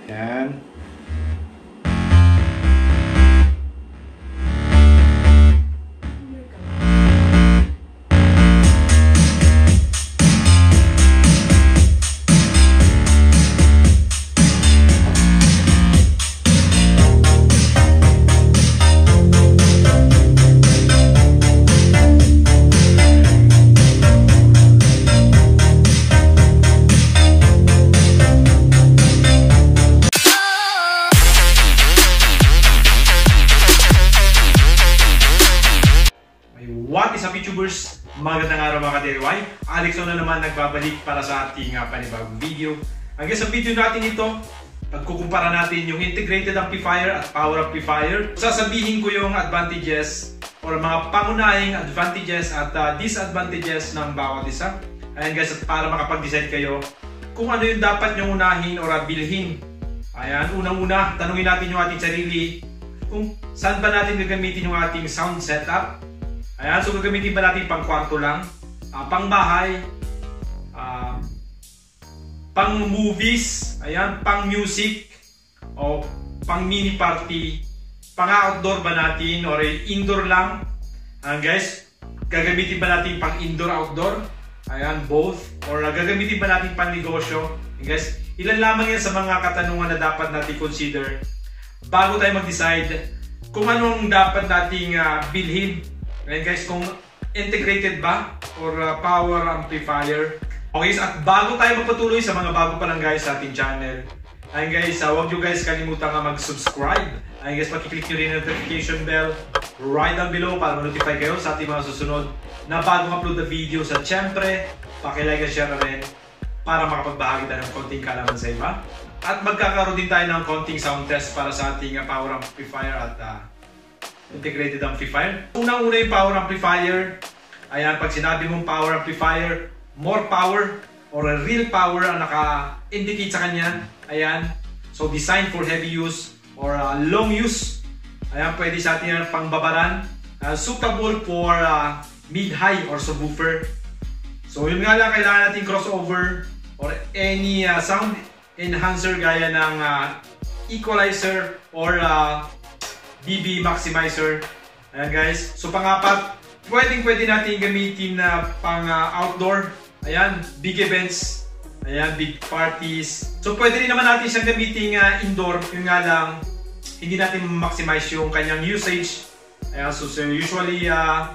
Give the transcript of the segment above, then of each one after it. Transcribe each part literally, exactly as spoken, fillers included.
Ayan. What is up, YouTubers? Magandang araw mga ka-D I Y. Alex na naman nagbabalik para sa ating uh, panibagong video. Hanggang sa video natin ito, pagkukumpara natin yung integrated amplifier at power amplifier. Sasabihin ko yung advantages or mga pangunahing advantages at uh, disadvantages ng bawat isa. Ayan guys, at para makapag-decide kayo kung ano yung dapat nyo unahin or bilhin. Ayan, unang-una, tanungin natin yung ating sarili kung saan ba natin gagamitin yung ating sound setup. Ayan, so gagamitin ba natin pang kwarto lang, uh, pang bahay, uh, pang movies, ayan, pang music, o pang mini party, pang outdoor ba natin or indoor lang? Ayan guys, gagamitin ba natin pang indoor-outdoor? Ayan, both. Or uh, gagamitin ba natin pang negosyo? Ayan guys, ilan lamang yan sa mga katanungan na dapat natin consider bago tayo mag-decide kung anong dapat nating uh, bilhin. Ayan guys, kung integrated ba or uh, power amplifier. Okay, at bago tayo magpatuloy sa mga bago pa lang guys sa ating channel, ayan guys, uh, huwag nyo guys kalimutan nga mag-subscribe. Ayan guys, pakiclick nyo rin yung notification bell right down below para ma-notify kayo sa ating mga susunod na bagong upload na videos. At syempre, pakilike at share na rin para makapagbahagi tayo ng konting kalaman sa iba. At magkakaroon din tayo ng konting sound test para sa ating uh, power amplifier at uh, integrated amplifier. Unang-una yung power amplifier. Ayan, pag sinabi mong power amplifier, more power or a real power ang naka-indicate sa kanya. Ayan, so designed for heavy use or uh, long use. Ayan, pwede sa atin yung pangbabaran. Uh, suitable for uh, mid-high or subwoofer. So yun nga lang, kailangan natin crossover or any uh, sound enhancer gaya ng uh, equalizer or uh, D B maximizer. Ayan guys. So pang-apat, pwedeng pwede natin gamitin na uh, pang uh, outdoor. Ayan, big events. Ayan, big parties. So pwede rin naman natin siyang gamitin uh, indoor. Yung nga lang, hindi natin maximize yung kanyang usage. Ayan, so, so usually uh,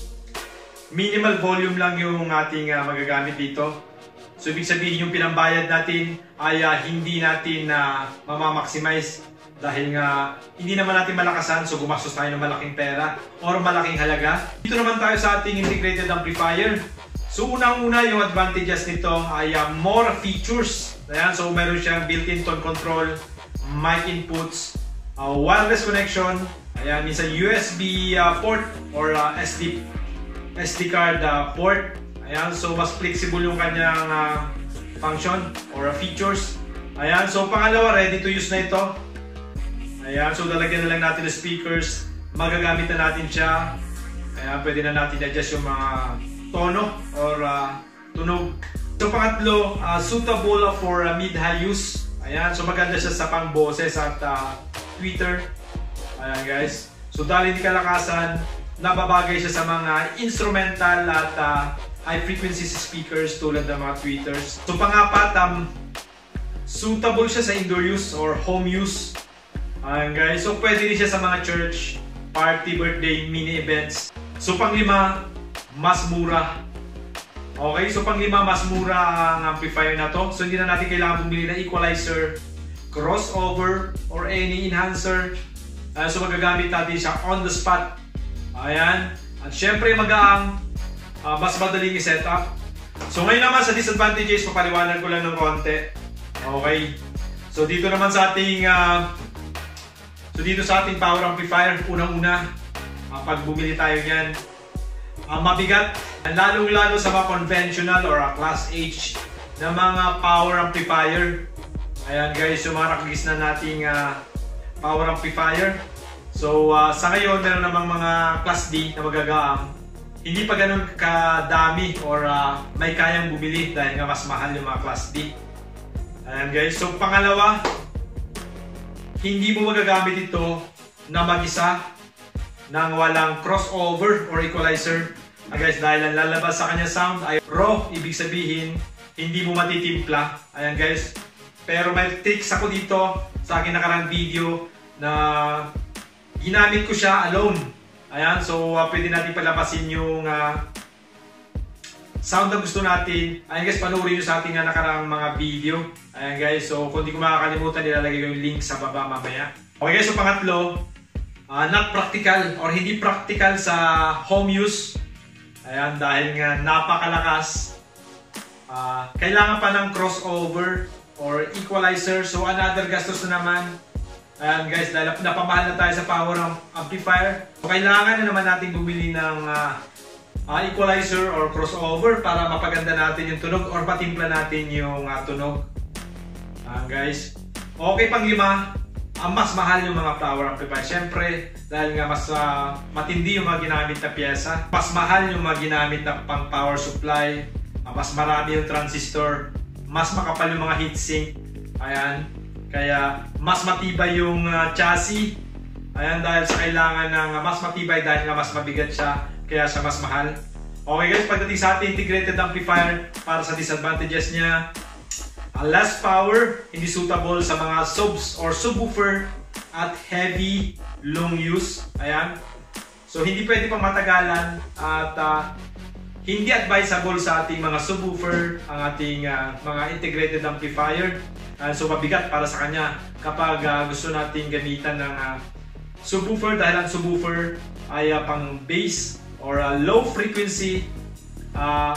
minimal volume lang yung ating uh, magagamit dito. So ibig sabihin yung pinambayad natin ay uh, hindi natin uh, mamamaximize. Dahil nga hindi naman natin malakasan, so gumastos tayo ng malaking pera or malaking halaga. Dito naman tayo sa ating integrated amplifier. So unang-una yung advantages nito ay uh, more features. Ayan, so meron siyang built-in tone control, mic inputs, uh, wireless connection, ayan, minsan U S B uh, port or uh, S D S D card uh, port. Ayan, so mas flexible yung kanyang uh, function or uh, features. Ayan, so pangalawa, ready to use na ito. Ayan, so lalagyan na lang natin ng speakers, magagamit na natin siya. Ayan, pwede na natin adjust yung mga tono or uh, tunog. So pangatlo, uh, suitable for uh, mid-high use. Ayan, so maganda siya sa pang-boses at uh, Twitter. Ayan guys, so dahil di kalakasan, nababagay siya sa mga instrumental at uh, high-frequency speakers tulad ng mga tweeters. So pangapat, um, suitable siya sa indoor use or home use. Ayan guys, so pwede rin siya sa mga church, party, birthday, mini events. So panglima, mas mura. Okay, so panglima, mas mura ang amplifier na to. So hindi na natin kailangan bumili ng equalizer, crossover, or any enhancer. Uh, so magagamit natin siya on the spot. Ayan, at syempre magaang, uh, mas madaling i-set up. So ngayon naman sa disadvantages, papaliwanan ko lang ng konti. Okay, so dito naman sa ating uh, So dito sa ating power amplifier, unang-una, uh, pag bumili tayo niyan, uh, mabigat, lalong-lalo sa mga conventional or uh, class H na mga power amplifier. Ayan guys, yung mga nakagis na nating uh, power amplifier. So uh, sa ngayon, meron namang mga class D na magagaang. Hindi pa ganun kadami or uh, may kayang bumili dahil nga mas mahal yung mga class D. Ayan guys, so pangalawa, hindi mo magagamit ito na mag-isa nang walang crossover or equalizer. Ah, guys, dahil ang lalabas sa kanya sound ay raw, ibig sabihin hindi mo matitimpla. Ayan guys, pero may tricks ako dito sa akin nakarang video na ginamit ko siya alone. Ayan, so uh, pwede natin palabasin yung uh, sound na gusto natin. Ayan guys, panoorin nyo sa ating uh, nakarang mga video. Ayan guys, so kung di ko makakalimutan, nilalagay ko yung link sa baba mamaya. Okay guys, so pangatlo, uh, not practical or hindi practical sa home use. Ayan, dahil nga napakalakas. Uh, kailangan pa ng crossover or equalizer. So another gastos na naman. Ayan guys, dahil napamahal na tayo sa power amplifier. So kailangan na naman natin bumili ng uh, uh, equalizer or crossover para mapaganda natin yung tunog or patimpla natin yung uh, tunog. Ayan guys. Okay, pang lima, uh, mas mahal yung mga power amplifier. Siyempre, dahil nga mas uh, matindi yung mga ginamit na pyesa, mas mahal yung mga ginamit na pang power supply, uh, mas marami yung transistor, mas makapal yung mga heatsink. Ayan, kaya mas matibay yung uh, chassis. Ayan, dahil sa kailangan ng uh, mas matibay dahil nga mas mabigat siya, kaya siya mas mahal. Okay guys, pagdating sa ating integrated amplifier, para sa disadvantages niya, uh, less power, hindi suitable sa mga subs or subwoofer at heavy long use. Ayan, so hindi pwede pang matagalan at uh, hindi advisable sa ating mga subwoofer ang ating uh, mga integrated amplifier. Uh, so mabigat para sa kanya kapag uh, gusto nating gamitan ng uh, subwoofer, dahil ang subwoofer ay uh, pang bass or uh, low frequency. Uh,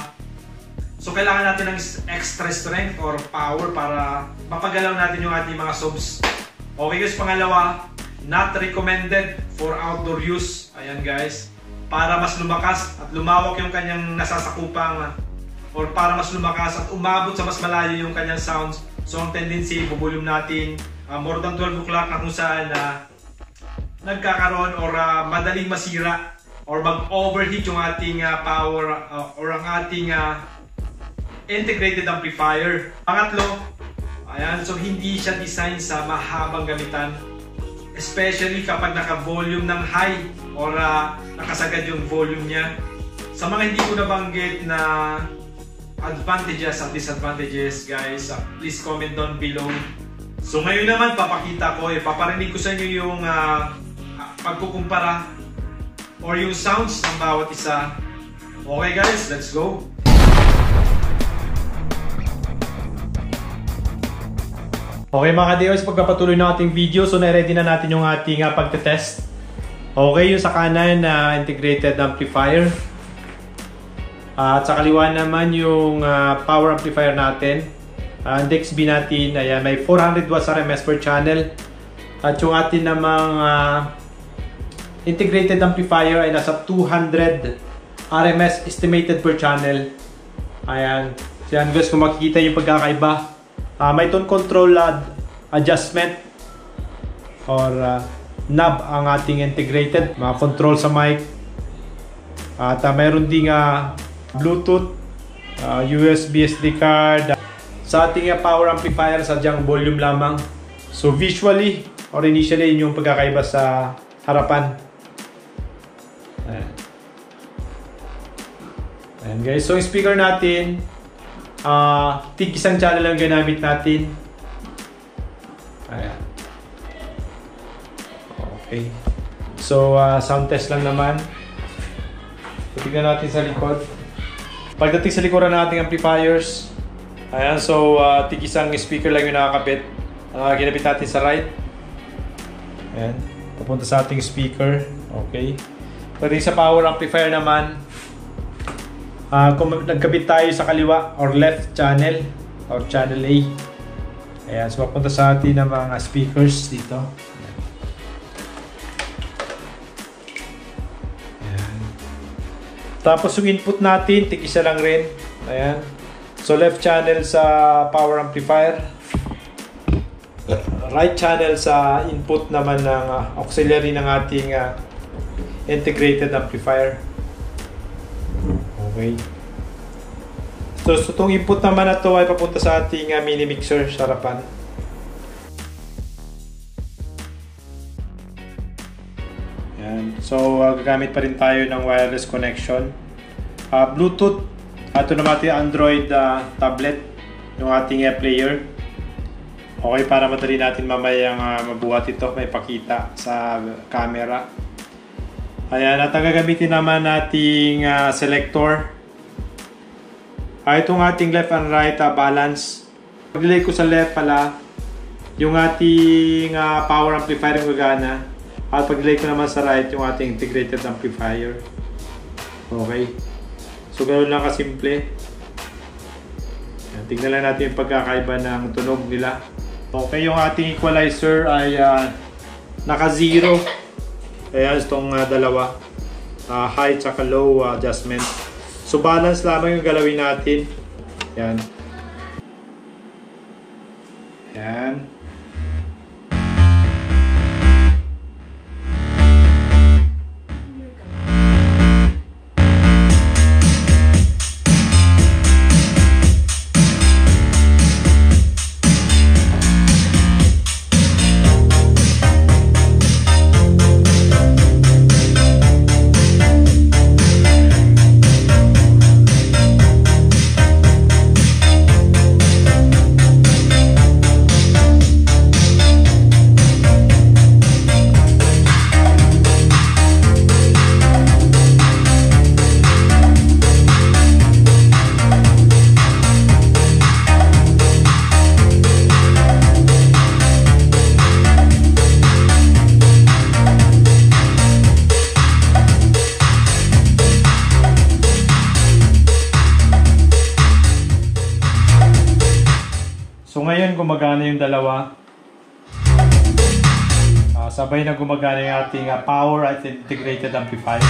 so kailangan natin ng extra strength or power para mapagalaw natin yung ating mga subs. Okay guys, pangalawa, not recommended for outdoor use. Ayan guys, para mas lumakas at lumawak yung kanyang nasasakupang or para mas lumakas at umabot sa mas malayo yung kanyang sounds. So ang tendency, buvolume natin uh, more than twelve o'clock na kung saan uh, nagkakaroon or uh, madaling masira or mag-overheat yung ating uh, power uh, or ang ating uh, integrated amplifier. Pangatlo, ayan, so hindi siya design sa mahabang gamitan, especially kapag naka-volume ng high or uh, nakasagad yung volume niya. Sa mga hindi ko nabanggit na advantages at disadvantages, guys, uh, please comment down below. So ngayon naman, papakita ko, eh, paparinig ko sa inyo yung uh, pagkukumpara or yung sounds ng bawat isa. Okay guys, let's go! Okay mga ka-D O S, pagpapatuloy ng ating video, so na-ready na natin yung ating uh, pagtetest. Okay, yung sa kanan na uh, integrated amplifier. Uh, at sa kaliwa naman yung uh, power amplifier natin. Uh, D X B natin, ayan, may four hundred watts R M S per channel. At yung atin namang uh, integrated amplifier ay nasa two hundred R M S estimated per channel. Ayan, so yan guys, kung makikita yung pagkakaiba. Uh, may tone control uh, adjustment or uh, knob ang ating integrated, mga control sa mic. At uh, mayroon ding uh, Bluetooth, uh, U S B S D card. Sa ating uh, power amplifier, sadyang volume lamang. So visually or initially, yun yung pagkakaiba sa harapan. Ayan. Ayan guys, so yung speaker natin, uh, tig isang channel lang ginamit natin. Ayan. Okay, so uh, sound test lang naman. So, tignan natin sa likod. Pagdating sa likuran ng ating amplifiers, ayan, so uh, tig isang speaker lang yung nakakabit. Uh, ginabit natin sa right. Ayan, papunta sa ating speaker. Okay. Pagdating sa power amplifier naman, uh, kung nagkabit tayo sa kaliwa or left channel or channel A. Ayan, so papunta sa atin ng mga speakers dito. Tapos yung input natin, tig-isa lang rin. Ayan. So left channel sa power amplifier. Right channel sa input naman ng uh, auxiliary ng ating uh, integrated amplifier. Okay. So, so itong input naman na to ay papunta sa ating uh, mini mixer sa harapan. Yan. So, uh, gagamit pa rin tayo ng wireless connection. Uh, Bluetooth. Ito naman ating Android uh, tablet. Yung ating uh, player. Okay, para madali natin mamayang uh, mabuhat ito. May pakita sa camera. Ayan. At ang gagamitin naman nating uh, selector. Uh, itong ating left and right uh, balance. Pag-delay ko sa left pala, yung ating uh, power amplifier yung gagana. At pag-delay ko naman sa right, yung ating integrated amplifier. Okay. So, ganoon lang kasimple. Yan, tignan lang natin yung pagkakaiba ng tunog nila. Okay, yung ating equalizer ay uh, naka-zero. Ayan, itong uh, dalawa. Uh, high tsaka low uh, adjustment. So, balance lamang yung galawin natin. Yan. Yan. So ngayon gumagana yung dalawa. Uh, sabay na gumagana yung ating uh, power at integrated amplifier.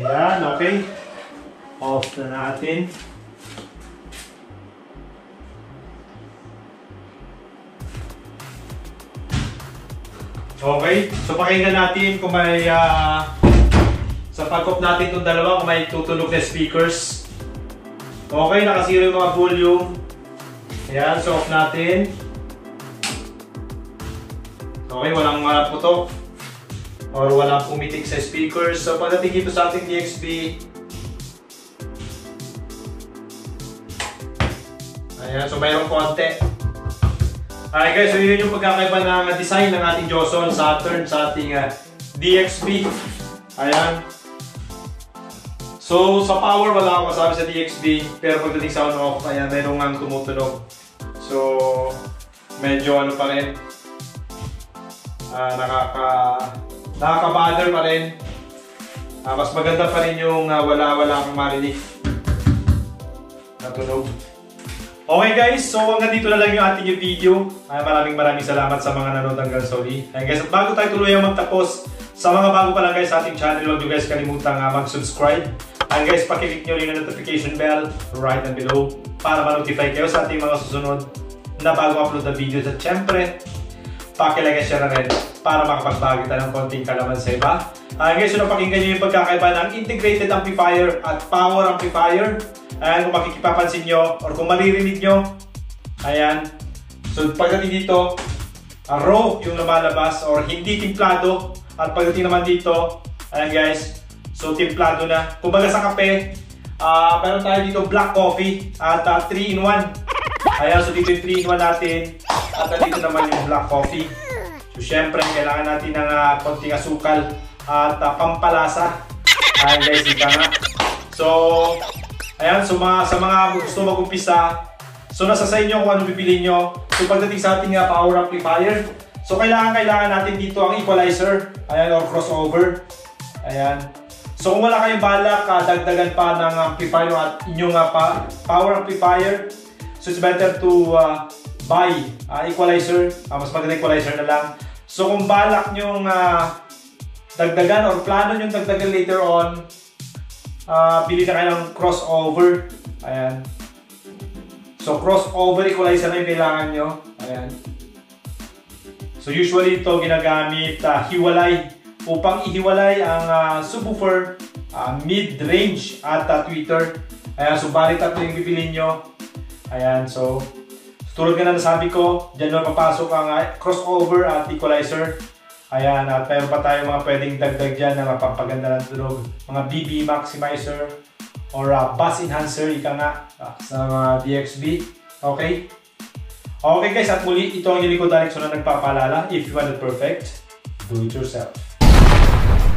Ayan, okay. Off na natin. Okay, so pakinggan natin kung may uh, sa pag-off natin itong dalawa, kung may tutunog na speakers. Okay, nakasiro yung mga volume. Ayan, so off natin. Okay, walang uh, putok or walang pumitik sa speakers. So pagdating dito sa ating D X B, ayan, so mayroong konti. Alright guys, so yun yung pagkakaiba ng design ng ating Joson Saturn sa ating uh, D X B. Ayan. So sa power wala akong masabi sa D X B, pero pagdating sa on-off, ayan, mayroong ang tumutunog. So medyo ano pa rin, uh, nakaka nakaka-bother pa rin. Uh, mas maganda pa rin yung uh, wala-wala akong marinig na tunog. Okay guys, so hanggang dito na lang yung ating video. Ay, maraming maraming salamat sa mga nanood hanggang sa uli. Ay guys, at bago tayo tuluyang magtapos, sa mga bago pa lang guys sa ating channel, huwag nyo guys kalimutan uh, mag-subscribe. Ay guys, pakiclick nyo rin ang notification bell right and below para ma-notify kayo sa ating mga susunod na bago upload na videos. At syempre, pakilike and share na rin para makapagbago tayo ng konting kalaman sa iba. Ay guys, so napakinggan nyo yung pagkakaiba ng integrated amplifier at power amplifier. Ayan, kung makikipapansin nyo or kung maririnig nyo, ayan. So pagdating dito, uh, raw yung lumalabas or hindi timplado. At pagdating naman dito, ayan guys, so timplado na. Kumbaga sa kape, uh, meron tayo dito black coffee at uh, three in one. Ayan, so dito yung three in one natin. At uh, dito naman yung black coffee. So syempre, kailangan natin ng uh, konting asukal at uh, pampalasa. Ayan guys, ika nga. So, ayan, so mga, sa mga gusto mag-umpisa, so nasa sa inyo kung ano bibili nyo. So pagdating sa ating uh, power amplifier, so kailangan kailangan natin dito ang equalizer, ayan, or crossover. Ayan. So kung wala kayong balak, uh, dagdagan pa ng amplifier at inyong uh, pa, power amplifier, so it's better to uh, buy uh, equalizer, uh, mas maganda equalizer na lang. So kung balak nyong uh, dagdagan or plano nyong dagdagan later on, Uh, bili na kayo ng crossover. Ayan. So crossover equalizer na yung kailangan nyo. Ayan. So usually ito ginagamit uh, hiwalay upang ihiwalay ang uh, subwoofer, uh, mid-range at uh, tweeter. Ayan. So bali tatlo yung bibili nyo. Ayan. So tulad nga na nasabi ko, dyan na papasok ang uh, crossover at equalizer. Ayan, at meron pa tayo mga pwedeng dagdag dyan na mapapaganda ng tunog. Mga B B maximizer or uh, bass enhancer, ika nga, uh, sa mga D X B. Okay? Okay guys, at muli, ito ang Nico Dalikson na nagpapaalala. If you want it perfect, do it yourself.